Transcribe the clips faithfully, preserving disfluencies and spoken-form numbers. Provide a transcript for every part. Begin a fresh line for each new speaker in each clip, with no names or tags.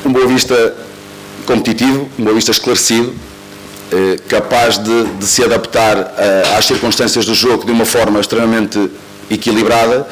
um Boa Vista competitivo, um Boa Vista esclarecido, eh, capaz de, de se adaptar a, às circunstâncias do jogo de uma forma extremamente equilibrada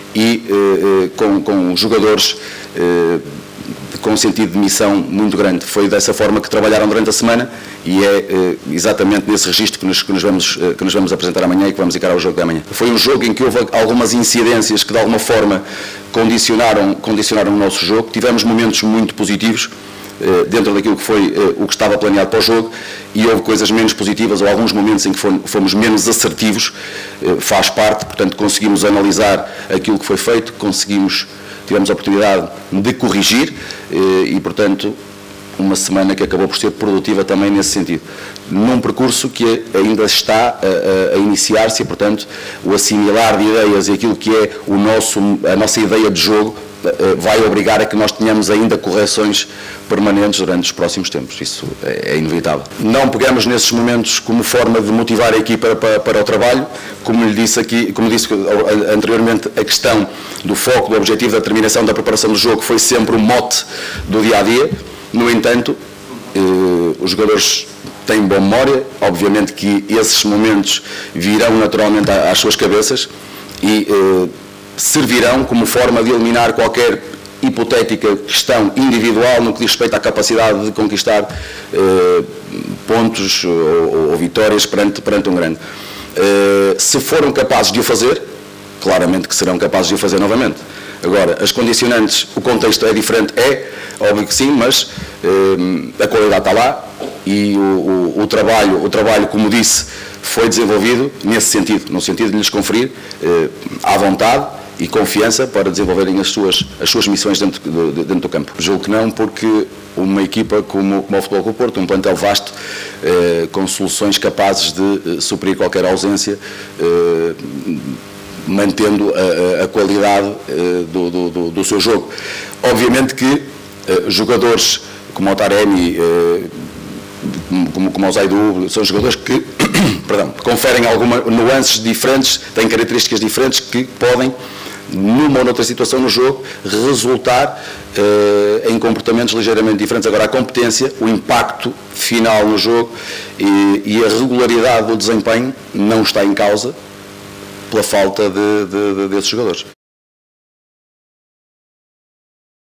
e eh, com, com jogadores eh, com um sentido de missão muito grande. Foi dessa forma que trabalharam durante a semana e é eh, exatamente nesse registro que nos, que, nos vamos, eh, que nos vamos apresentar amanhã e que vamos encarar o jogo de amanhã. Foi um jogo em que houve algumas incidências que de alguma forma condicionaram, condicionaram o nosso jogo. Tivemos momentos muito positivos eh, dentro daquilo que foi eh, o que estava planeado para o jogo e houve coisas menos positivas ou alguns momentos em que fomos menos assertivos. Eh, faz parte, portanto conseguimos analisar aquilo que foi feito, conseguimos tivemos a oportunidade de corrigir e, portanto, uma semana que acabou por ser produtiva também nesse sentido. Num percurso que ainda está a, a, a iniciar-se e, portanto, o assimilar de ideias e aquilo que é o nosso, a nossa ideia de jogo vai obrigar a que nós tenhamos ainda correções permanentes durante os próximos tempos. Isso é inevitável. Não pegamos nesses momentos como forma de motivar a equipa para, para o trabalho. Como lhe disse aqui, como disse anteriormente, a questão do foco, do objetivo, da terminação, da preparação do jogo foi sempre o mote do dia-a-dia. No entanto, eh, os jogadores têm boa memória, obviamente que esses momentos virão naturalmente às suas cabeças e eh, servirão como forma de eliminar qualquer hipotética questão individual no que diz respeito à capacidade de conquistar eh, pontos ou, ou vitórias perante, perante um grande. Eh, se foram capazes de o fazer, claramente que serão capazes de o fazer novamente. Agora, as condicionantes, o contexto é diferente, é, óbvio que sim, mas eh, a qualidade está lá e o, o, o, trabalho, o trabalho, como disse, foi desenvolvido nesse sentido, no sentido de lhes conferir eh, à vontade e confiança para desenvolverem as suas, as suas missões dentro do, dentro do campo. Julgo que não, porque uma equipa como, como o Futebol Clube do Porto, um plantel vasto, eh, com soluções capazes de eh, suprir qualquer ausência, eh, mantendo a, a qualidade eh, do, do, do seu jogo. Obviamente que eh, jogadores como o Taremi, eh, como, como o Zaidu, são jogadores que perdão, conferem algumas nuances diferentes, têm características diferentes que podem, numa ou noutra situação no jogo, resultar eh, em comportamentos ligeiramente diferentes. Agora, a competência, o impacto final no jogo e, e a regularidade do desempenho não está em causa pela falta de, de, de, desses jogadores.